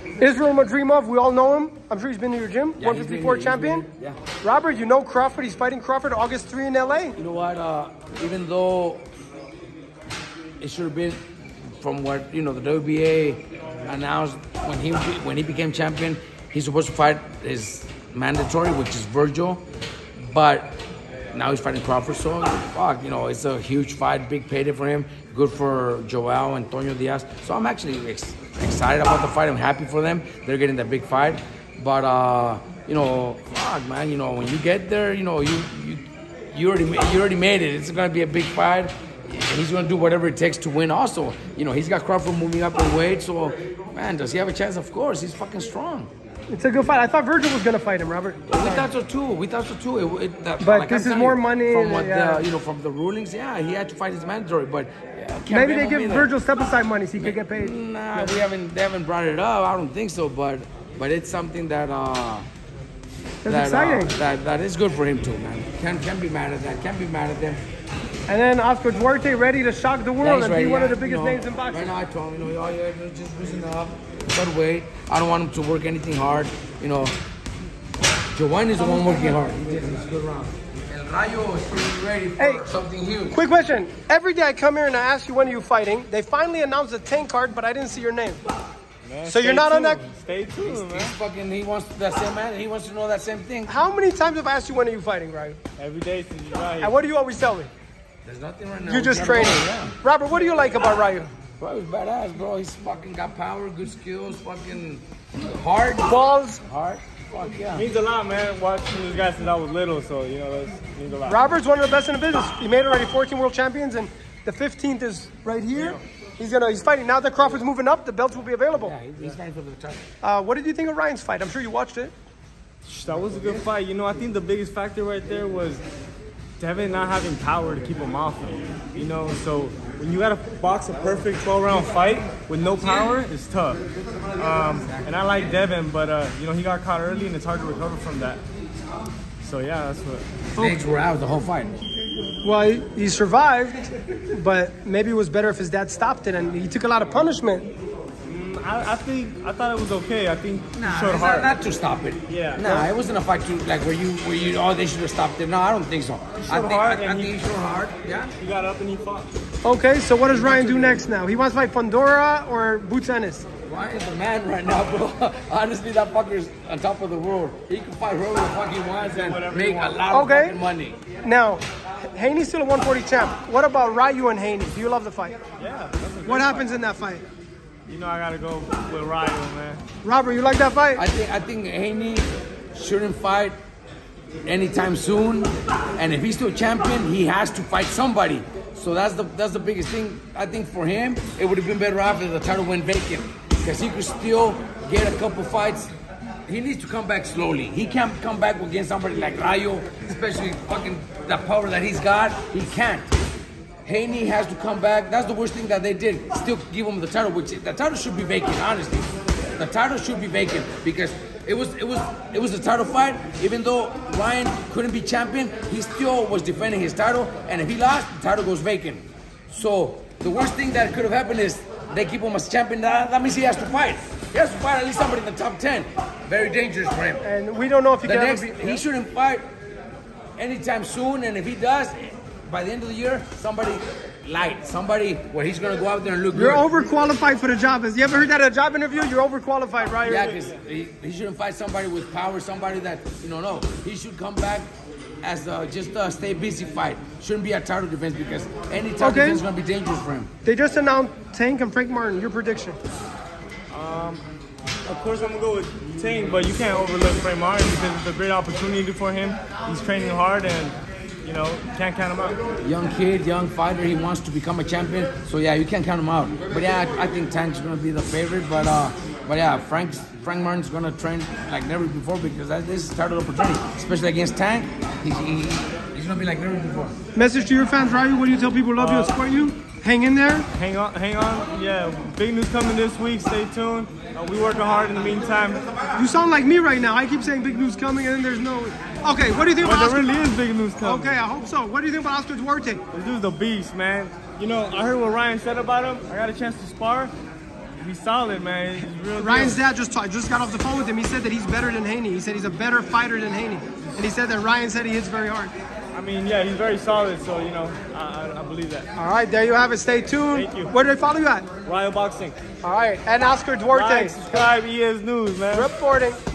Israel Madrimov, we all know him. I'm sure he's been to your gym. Yeah, 154 champion. Yeah. Robert, you know Crawford. He's fighting Crawford August 3 in LA. You know what? Even though it should have been from what the WBA announced when he became champion, he's supposed to fight his mandatory, which is Virgil, but now he's fighting Crawford. So fuck, it's a huge fight, big payday for him. Good for Joel and Antonio Diaz. So I'm actually excited about the fight. I'm happy for them. They're getting that big fight. But fuck, man. When you get there, you already made it. It's gonna be a big fight. He's gonna do whatever it takes to win. Also, he's got Crawford moving up in weight. So, man, does he have a chance? Of course, he's fucking strong. It's a good fight. I thought Virgil was gonna fight him, Robert. We thought so too. But like this is more money. From what from the rulings. Yeah, he had to fight his mandatory, but maybe they give Virgil step aside money so he could get paid. Nah, they haven't brought it up. I don't think so, but it's something that exciting. That is good for him too, man. Can't be mad at that. Can't be mad at them. And then Oscar Duarte ready to shock the world and be one of the biggest names in boxing. Right now I told him, all you have to do is just loosen up, cut weight. I don't want him to work anything hard. Joanne is the one working hard. He's good round. And Rayo is pretty ready for something huge. Quick question. Every day I come here and I ask you when are you fighting. They finally announced the tank card, but I didn't see your name. Man, so you're not on that. Stay tuned, man. He wants that same man. He wants to know that same thing. How many times have I asked you when are you fighting, Rayo? Every day since you got here. And what do you always tell me? There's nothing right now. You're just training. Robert, what do you like about Rayo? Bro, he's badass, bro. He's fucking got power, good skills, fucking hard. Balls. Hard. Fuck yeah. Means a lot, man. Watching this guy since I was little, so that means a lot. Robert's one of the best in the business. He made already 14 world champions, and the 15th is right here. He's fighting. Now that Crawford's moving up, the belts will be available. Yeah, he's fighting for the title. What did you think of Ryan's fight? I'm sure you watched it. That was a good fight. I think the biggest factor right there was Devin not having power to keep him off him. So when you got to box a perfect 12-round fight with no power, it's tough. And I like Devin, but he got caught early and it's hard to recover from that. So yeah, that's what. His legs were out the whole fight. Well, he survived, but maybe it was better if his dad stopped it, and he took a lot of punishment. I thought it was okay. I think he showed heart. Not to stop it. Yeah. Nah, it wasn't a fight to where they should have stopped it. No, I don't think so. I think he showed heart. Yeah. He got up and he fought. Okay, so what does Ryan do next now? He wants to fight Pandora or Boots Ennis? Ryan's the man right now, bro. Honestly, that fucker's on top of the world. He can fight whoever the fuck he wants and make a lot of fucking money. Now, Haney's still a 140 champ. What about Rayo and Haney? Do you love the fight? Yeah. What happens in that fight? I gotta go with Rayo, man. Robert, you like that fight? I think Haney shouldn't fight anytime soon, and if he's still champion, he has to fight somebody. So that's the biggest thing. I think for him, it would have been better off if the title went vacant, because he could still get a couple fights. He needs to come back slowly. He can't come back against somebody like Rayo, especially fucking the power that he's got. He can't. Haney has to come back. That's the worst thing that they did. Still give him the title, which the title should be vacant. Honestly, the title should be vacant because it was a title fight. Even though Ryan couldn't be champion, he still was defending his title. And if he lost, the title goes vacant. So the worst thing that could have happened is they keep him as champion. That means he has to fight. He has to fight at least somebody in the top 10. Very dangerous for him. And we don't know if he shouldn't fight anytime soon. And if he does, by the end of the year, somebody light, somebody where he's gonna go out there and look good. You're overqualified for the job. Has you ever heard that at a job interview? You're overqualified, right? Yeah, because he shouldn't fight somebody with power, somebody that no. He should come back as just a stay busy fight. Shouldn't be a title defense because any title defense is gonna be dangerous for him. They just announced Tank and Frank Martin. Your prediction? Of course, I'm gonna go with Tank, but you can't overlook Frank Martin because it's a great opportunity for him. He's training hard and. Can't count him out. Young kid, young fighter. He wants to become a champion. So yeah, you can't count him out. But yeah, I think Tank's gonna be the favorite. But yeah, Frank Martin's gonna train like never before because this is a title opportunity, especially against Tank. He's gonna be like never before. Message to your fans, Rayo. What do you tell people who love you and support you? Hang in there. Hang on. Yeah, big news coming this week. Stay tuned. We working hard in the meantime. You sound like me right now. I keep saying big news coming, and then there's no. Okay, what do you think about Oscar? There really is big news coming. Okay, I hope so. What do you think about Oscar Duarte? This dude's the beast, man. I heard what Ryan said about him. I got a chance to spar. He's solid, man. He's real Ryan's deal. dad just got off the phone with him. He said that he's better than Haney. He said he's a better fighter than Haney. And he said that Ryan said he hits very hard. I mean, yeah, he's very solid, so, you know, I believe that. All right, there you have it. Stay tuned. Thank you. Where do they follow you at? Rayo Boxing. All right, and Oscar Duarte. Like, subscribe, ESNews, man. Reporting.